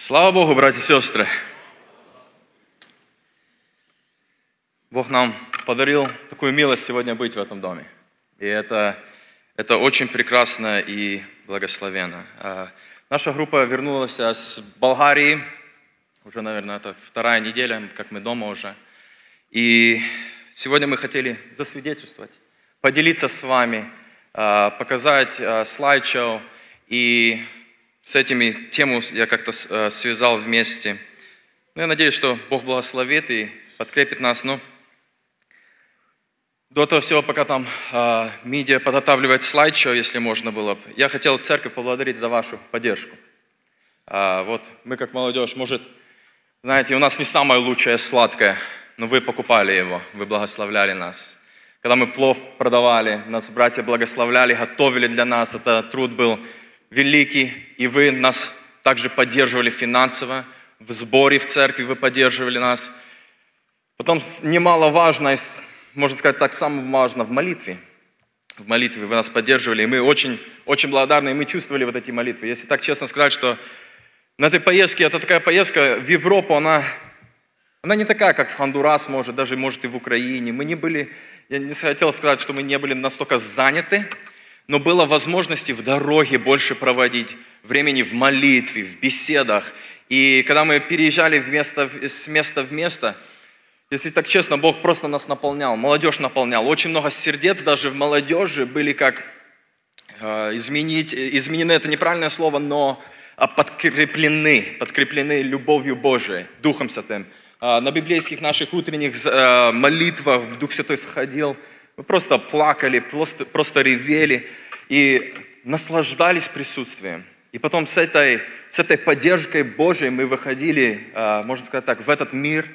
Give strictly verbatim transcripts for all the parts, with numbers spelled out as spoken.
Слава Богу, братья и сестры! Бог нам подарил такую милость сегодня быть в этом доме. И это, это очень прекрасно и благословенно. Наша группа вернулась с Болгарии. Уже, наверное, это вторая неделя, как мы дома уже. И сегодня мы хотели засвидетельствовать, поделиться с вами, показать слайд-шоу. И с этими тему я как-то связал вместе. Ну, я надеюсь, что Бог благословит и подкрепит нас. Ну, до этого всего, пока там э, медиа подготавливает слайд-шоу, если можно было бы, я хотел церковь поблагодарить за вашу поддержку. Э, вот мы как молодежь, может, знаете, у нас не самое лучшее сладкое, но вы покупали его, вы благословляли нас. Когда мы плов продавали, нас братья благословляли, готовили для нас, это труд был великий, и вы нас также поддерживали финансово, в сборе в церкви вы поддерживали нас. Потом немаловажно, можно сказать так, самое важное, в молитве. В молитве вы нас поддерживали, и мы очень, очень благодарны, и мы чувствовали вот эти молитвы. Если так честно сказать, что на этой поездке, это такая поездка в Европу, она, она не такая, как в Хондурас, может, даже может и в Украине. Мы не были, я не хотел сказать, что мы не были настолько заняты, но было возможности в дороге больше проводить времени в молитве, в беседах. И когда мы переезжали в место, с места в место, если так честно, Бог просто нас наполнял, молодежь наполнял. Очень много сердец даже в молодежи были как э, изменить, изменены, это неправильное слово, но подкреплены, подкреплены любовью Божией, Духом Святым. Э, на библейских наших утренних э, молитвах Дух Святой сходил. Мы просто плакали, просто, просто ревели и наслаждались присутствием. И потом с этой, с этой поддержкой Божией мы выходили, можно сказать так, в этот мир,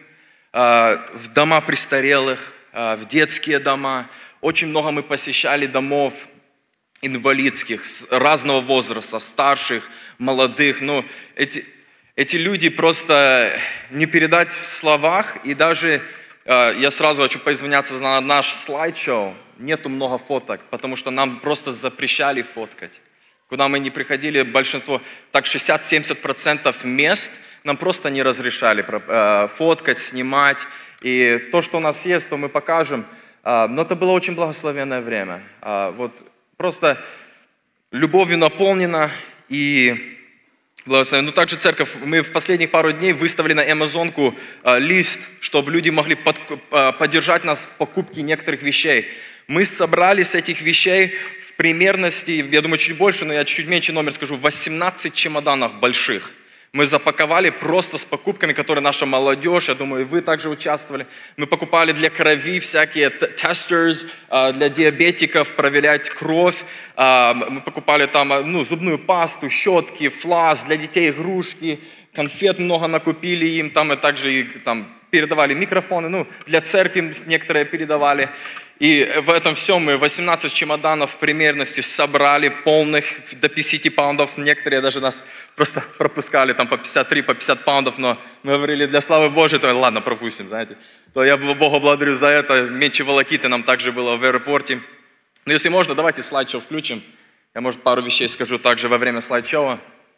в дома престарелых, в детские дома. Очень много мы посещали домов инвалидских, разного возраста, старших, молодых. Ну, эти, эти люди просто не передать в словах, и даже... Я сразу хочу поизвиняться за наш слайд-шоу. Нету много фоток, потому что нам просто запрещали фоткать. Куда мы не приходили, большинство, так шестьдесят-семьдесят процентов мест нам просто не разрешали фоткать, снимать. И то, что у нас есть, то мы покажем. Но это было очень благословенное время. Вот просто любовью наполнено и... Ну, также церковь, мы в последних пару дней выставили на Амазонку э, лист, чтобы люди могли под, э, поддержать нас в покупке некоторых вещей. Мы собрали с этих вещей в примерности, я думаю, чуть больше, но я чуть меньше номер скажу, восемнадцать чемоданов больших. Мы запаковали просто с покупками, которые наша молодежь, я думаю, и вы также участвовали. Мы покупали для крови всякие тестерс, для диабетиков проверять кровь. Мы покупали там ну, зубную пасту, щетки, флас, для детей игрушки, конфет много накупили им, там и также и, там, передавали микрофоны, ну, для церкви некоторые передавали. И в этом всем мы восемнадцать чемоданов в примерности собрали, полных, до пятидесяти паундов. Некоторые даже нас просто пропускали там по пятьдесят три, по пятьдесят паундов, но мы говорили, для славы Божией, то ладно, пропустим, знаете. То я Бога благодарю за это. Меньше волокиты нам также было в аэропорте. Но если можно, давайте слайд-шоу включим. Я, может, пару вещей скажу также во время слайд-шоу.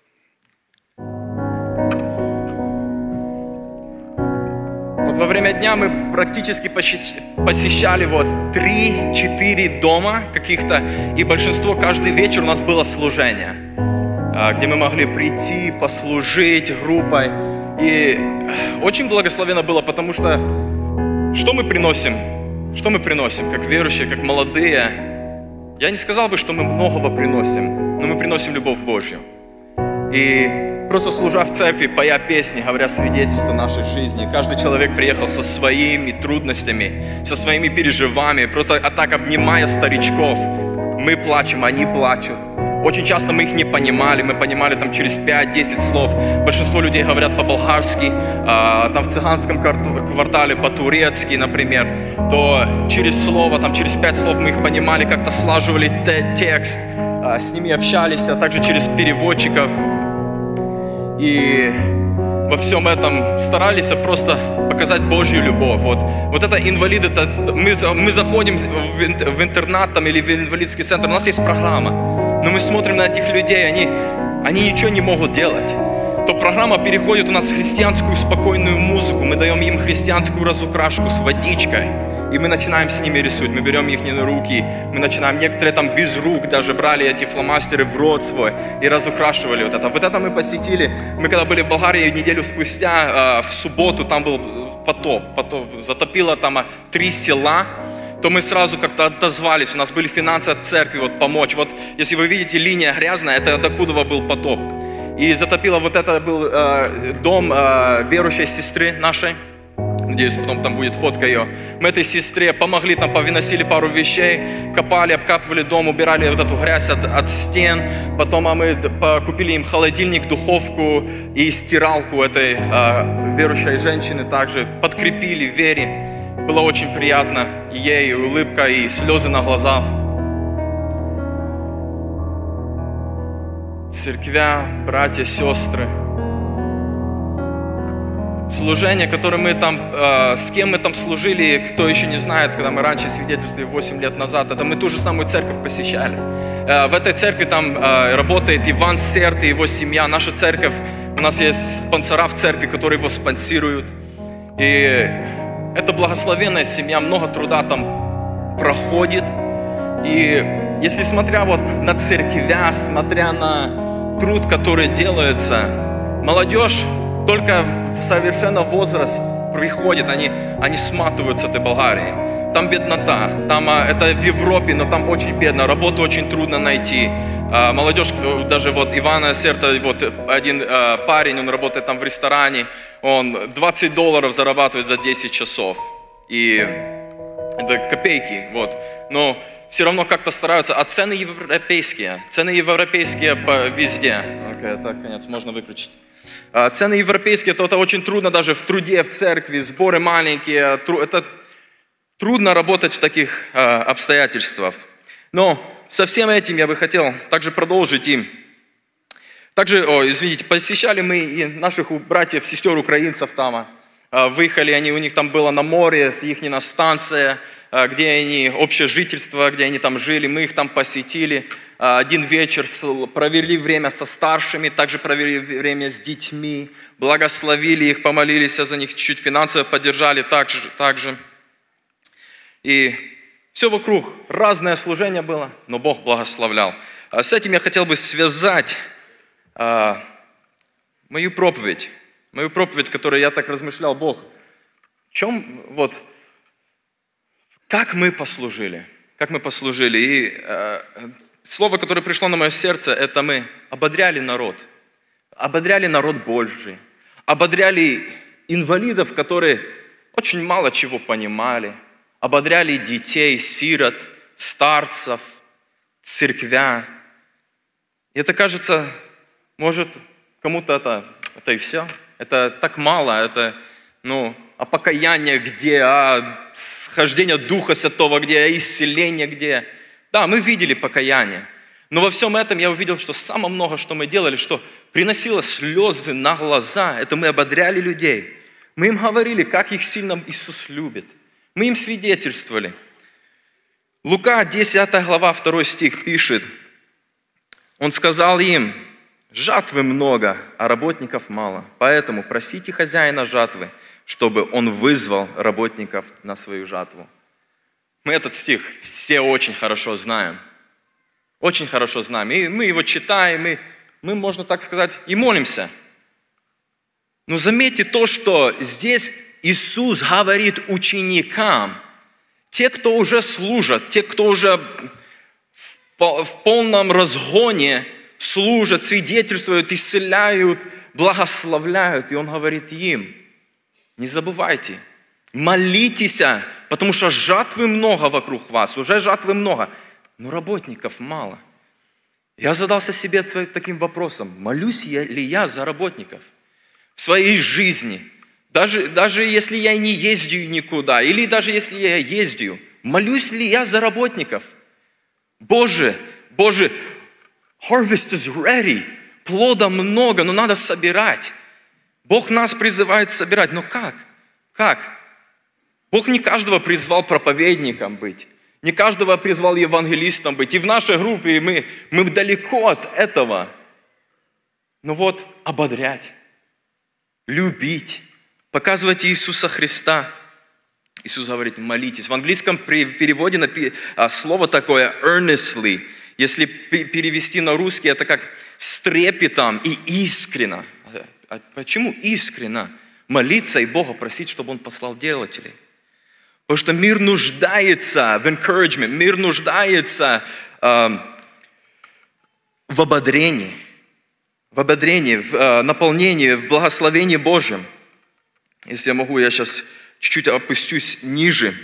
Вот во время дня мы практически посещали вот три-четыре дома каких-то, и большинство, каждый вечер у нас было служение, где мы могли прийти, послужить группой. И очень благословенно было, потому что что мы приносим? Что мы приносим, как верующие, как молодые? Я не сказал бы, что мы многого приносим, но мы приносим любовь Божью. И просто служа в церкви, поя песни, говоря свидетельство нашей жизни. Каждый человек приехал со своими трудностями, со своими переживаниями, просто а так обнимая старичков. Мы плачем, они плачут. Очень часто мы их не понимали, мы понимали там через пять-десять слов. Большинство людей говорят по-болгарски, а, там в цыганском квартале по-турецки, например. То через слово, там через пять слов мы их понимали, как-то слаживали текст, а, с ними общались, а также через переводчиков. И во всем этом старались просто показать Божью любовь. Вот, вот это инвалиды, это, мы, мы заходим в интернат там, или в инвалидский центр, у нас есть программа, но мы смотрим на этих людей, они, они ничего не могут делать. то программа переходит у нас в христианскую спокойную музыку. Мы даем им христианскую разукрашку с водичкой. И мы начинаем с ними рисовать. Мы берем их руки. Мы начинаем, некоторые там без рук даже брали эти фломастеры в рот свой и разукрашивали вот это. Вот это мы посетили. Мы когда были в Болгарии неделю спустя, в субботу, там был потоп. потоп. Затопило там три села. То мы сразу как-то отозвались. У нас были финансы от церкви вот, помочь. Вот если вы видите, линия грязная, это докуда был потоп. И затопило вот это был э, дом э, верующей сестры нашей. Надеюсь, потом там будет фотка ее. Мы этой сестре помогли, там повыносили пару вещей, копали, обкапывали дом, убирали вот эту грязь от, от стен. Потом а мы купили им холодильник, духовку и стиралку этой э, верующей женщины также. Подкрепили в вере. Было очень приятно. И ей и улыбка, и слезы на глазах. Церквя, братья, сестры. Служение, которое мы там, э, с кем мы там служили, кто еще не знает, когда мы раньше свидетельствовали восемь лет назад, это мы ту же самую церковь посещали. Э, в этой церкви там э, работает Иван Серт и его семья. Наша церковь, у нас есть спонсора в церкви, которые его спонсируют. И это благословенная семья, много труда там проходит. И если смотря вот на церквя, смотря на труд, который делается, молодежь только в совершенно возраст приходит, они, они сматывают с этой Болгарии. Там беднота, там это в Европе, но там очень бедно, работу очень трудно найти. Молодежь, даже вот Ивана Серта, вот один парень, он работает там в ресторане, он двадцать долларов зарабатывает за десять часов. И это копейки, вот. Но все равно как-то стараются, а цены европейские, цены европейские везде. Окей, так, конец, можно выключить. Цены европейские, то это очень трудно даже в труде, в церкви, сборы маленькие, это трудно работать в таких обстоятельствах. Но со всем этим я бы хотел также продолжить им. Также, о, извините, посещали мы и наших братьев, сестер украинцев там, выехали они, у них там было на море, их станция, где они, общее жительство, где они там жили, мы их там посетили. Один вечер провели время со старшими, также провели время с детьми, благословили их, помолились за них, чуть-чуть финансово поддержали также. также. И все вокруг, разное служение было, но Бог благословлял. С этим я хотел бы связать а, мою проповедь, мою проповедь, которую я так размышлял, Бог, в чем, вот, как мы послужили, как мы послужили. И а, слово, которое пришло на мое сердце, это мы ободряли народ, ободряли народ Божий, ободряли инвалидов, которые очень мало чего понимали, ободряли детей, сирот, старцев, церквя. И это кажется, может, кому-то это, это и все. Это так мало, это, ну, а покаяние где, а схождение Духа Святого где, а исцеление где. Да, мы видели покаяние, но во всем этом я увидел, что самое много, что мы делали, что приносило слезы на глаза, это мы ободряли людей. Мы им говорили, как их сильно Иисус любит. Мы им свидетельствовали. Лука, десятая глава, второй стих пишет. Он сказал им, жатвы много, а работников мало. Поэтому просите хозяина жатвы, чтобы он вызвал работников на свою жатву. Мы этот стих все очень хорошо знаем. Очень хорошо знаем. И мы его читаем, и мы, можно так сказать, и молимся. Но заметьте то, что здесь Иисус говорит ученикам, те, кто уже служат, те, кто уже в полном разгоне служат, свидетельствуют, исцеляют, благословляют. И Он говорит им, не забывайте, молитесь, потому что жатвы много вокруг вас, уже жатвы много, но работников мало. Я задался себе таким вопросом, молюсь ли я за работников в своей жизни? Даже, даже если я не ездю никуда, или даже если я ездю, молюсь ли я за работников? Боже, Боже, harvest is ready, плода много, но надо собирать. Бог нас призывает собирать, но как? Как? Бог не каждого призвал проповедником быть, не каждого призвал евангелистом быть. И в нашей группе мы, мы далеко от этого. Но вот ободрять, любить, показывать Иисуса Христа. Иисус говорит, молитесь. В английском переводе слово такое earnestly. Если перевести на русский, это как с трепетом и искренно. А почему искренно? Молиться и Бога просить, чтобы Он послал делателей. Потому что мир нуждается в encouragement, мир нуждается э, в ободрении, в ободрении, в э, наполнении, в благословении Божьем. Если я могу, я сейчас чуть-чуть опустюсь ниже.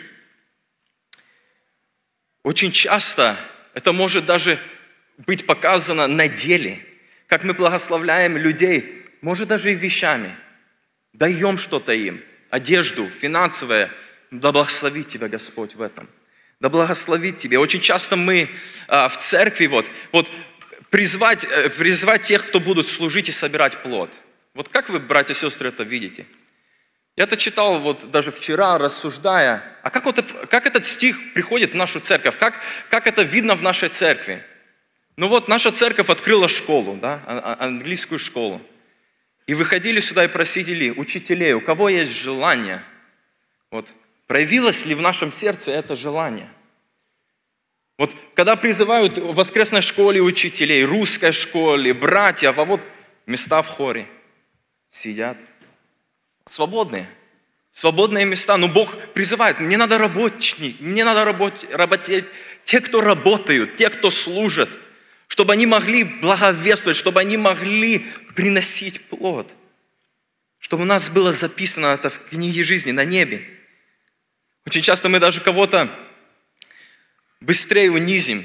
Очень часто это может даже быть показано на деле, как мы благословляем людей, может даже и вещами. Даем что-то им, одежду, финансовое. Да благословит тебя Господь в этом. Да благословит тебя. Очень часто мы а, в церкви вот, вот призвать, призвать тех, кто будут служить и собирать плод. Вот как вы, братья и сестры, это видите? Я это читал вот даже вчера, рассуждая. А как, вот, как этот стих приходит в нашу церковь? Как, как это видно в нашей церкви? Ну вот наша церковь открыла школу, да, английскую школу. И выходили сюда и просили учителей, у кого есть желание. Вот, проявилось ли в нашем сердце это желание? Вот когда призывают в воскресной школе учителей, русской школе, братьев, а вот места в хоре сидят. Свободные. Свободные места. Но Бог призывает, мне надо работник, мне надо работать, работать те, кто работают, те, кто служат, чтобы они могли благовествовать, чтобы они могли приносить плод. Чтобы у нас было записано это в книге жизни на небе. Очень часто мы даже кого-то быстрее унизим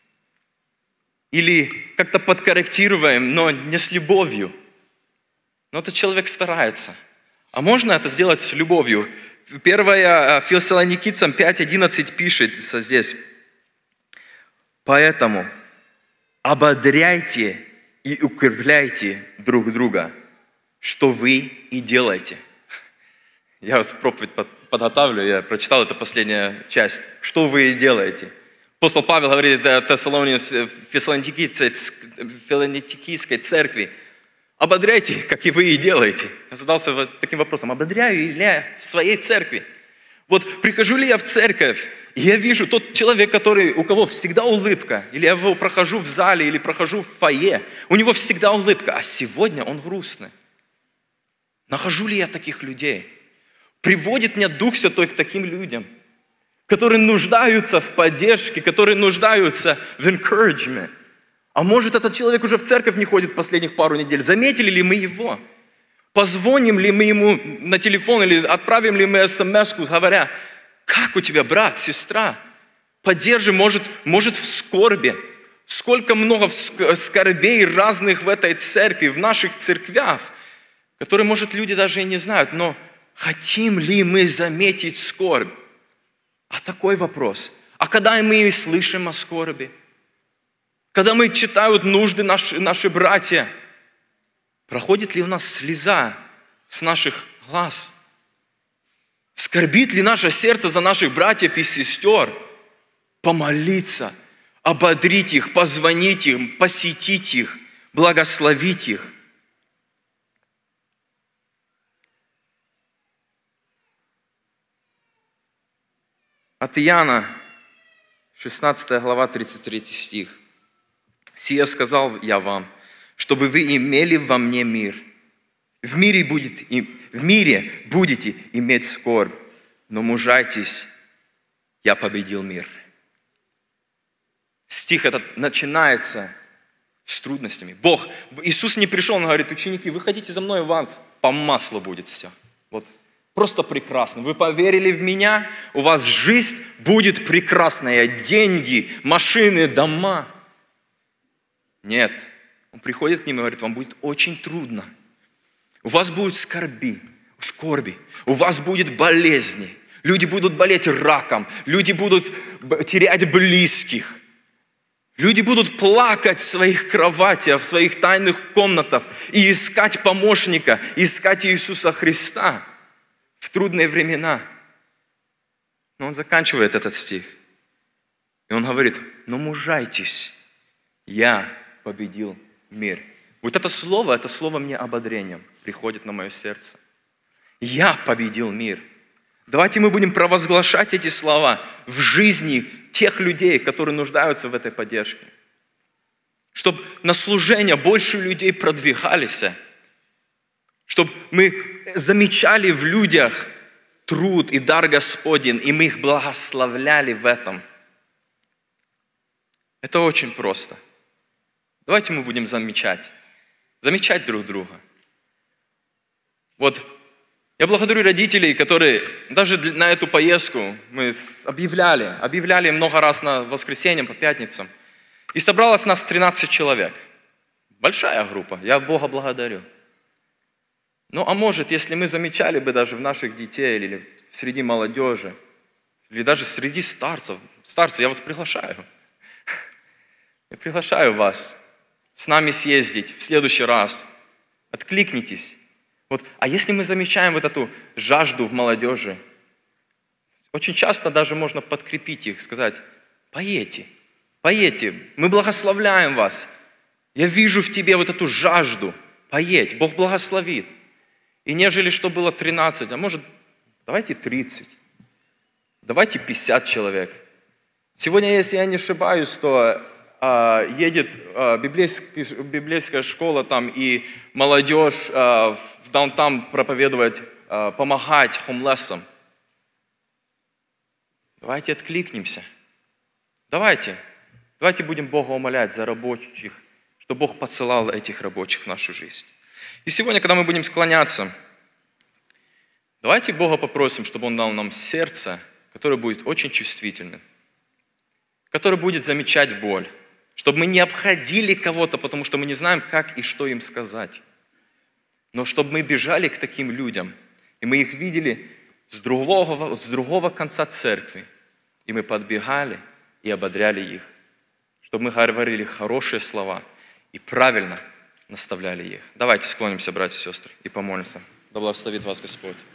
или как-то подкорректируем, но не с любовью. Но этот человек старается. А можно это сделать с любовью? Первое Фессалоникийцам пять одиннадцать пишется здесь. Поэтому ободряйте и укрепляйте друг друга, что вы и делаете. Я вас проповедь подготавливаю, я прочитал эту последнюю часть. Что вы и делаете? Апостол Павел говорит Фессалоникийской церкви, ободряйте, как и вы и делаете. Я задался таким вопросом, ободряю ли я в своей церкви? Вот прихожу ли я в церковь, и я вижу тот человек, который, у кого всегда улыбка, или я его прохожу в зале, или прохожу в фойе, у него всегда улыбка, а сегодня он грустный. Нахожу ли я таких людей? Приводит меня Дух Святой к таким людям, которые нуждаются в поддержке, которые нуждаются в encouragement. А может, этот человек уже в церковь не ходит последних пару недель. Заметили ли мы его? Позвоним ли мы ему на телефон или отправим ли мы смс-ку, говоря, как у тебя, брат, сестра? Поддержи, может, может в скорби. Сколько много скорбей разных в этой церкви, в наших церквях, которые, может, люди даже и не знают, но хотим ли мы заметить скорбь? А такой вопрос. А когда мы и слышим о скорби? Когда мы читают нужды наши, наши братья, проходит ли у нас слеза с наших глаз? Скорбит ли наше сердце за наших братьев и сестер? Помолиться, ободрить их, позвонить им, посетить их, благословить их. От Иоанна, шестнадцатая глава, тридцать третий стих. «Сие сказал я вам, чтобы вы имели во мне мир. В мире, будет, в мире будете иметь скорбь, но мужайтесь, я победил мир». Стих этот начинается с трудностями. Бог, Иисус не пришел, он говорит, ученики, выходите за мной, вам по маслу будет все. Вот. Просто прекрасно. Вы поверили в меня, у вас жизнь будет прекрасная. Деньги, машины, дома. Нет. Он приходит к ним и говорит, вам будет очень трудно. У вас будут скорби, скорби. У вас будет болезни. Люди будут болеть раком. Люди будут терять близких. Люди будут плакать в своих кроватях, в своих тайных комнатах и искать помощника, искать Иисуса Христа в трудные времена. Но он заканчивает этот стих. И он говорит, но мужайтесь, я победил мир. Вот это слово, это слово мне ободрением приходит на мое сердце. Я победил мир. Давайте мы будем провозглашать эти слова в жизни тех людей, которые нуждаются в этой поддержке. Чтобы на служение больше людей продвигались. Чтобы мы замечали в людях труд и дар Господень, и мы их благословляли в этом. Это очень просто. Давайте мы будем замечать. Замечать друг друга. Вот я благодарю родителей, которые даже на эту поездку мы объявляли, объявляли много раз на воскресенье, по пятницам. И собралось нас тринадцать человек. Большая группа, я Бога благодарю. Ну а может, если мы замечали бы даже в наших детей, или среди молодежи, или даже среди старцев, старцы, я вас приглашаю. Я приглашаю вас с нами съездить в следующий раз. Откликнитесь. Вот. А если мы замечаем вот эту жажду в молодежи, очень часто даже можно подкрепить их, сказать: поедьте, поедьте, мы благословляем вас. Я вижу в тебе вот эту жажду. Поедь, Бог благословит. И нежели что было тринадцать, а может, давайте тридцать, давайте пятьдесят человек. Сегодня, если я не ошибаюсь, то а, едет а, библейская, библейская школа там, и молодежь а, в даунтаун проповедовать, а, помогать хомлессам. Давайте откликнемся. Давайте. Давайте будем Бога умолять за рабочих, чтобы Бог посылал этих рабочих в нашу жизнь. И сегодня, когда мы будем склоняться, давайте Бога попросим, чтобы Он дал нам сердце, которое будет очень чувствительным, которое будет замечать боль, чтобы мы не обходили кого-то, потому что мы не знаем, как и что им сказать, но чтобы мы бежали к таким людям, и мы их видели с другого, с другого конца церкви, и мы подбегали и ободряли их, чтобы мы говорили хорошие слова и правильно наставляли их. Давайте склонимся, братья и сестры, и помолимся. Да благословит вас Господь.